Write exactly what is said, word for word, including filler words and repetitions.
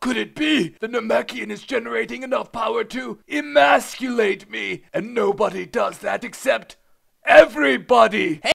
Could it be the Namekian is generating enough power to emasculate me? And nobody does that except everybody!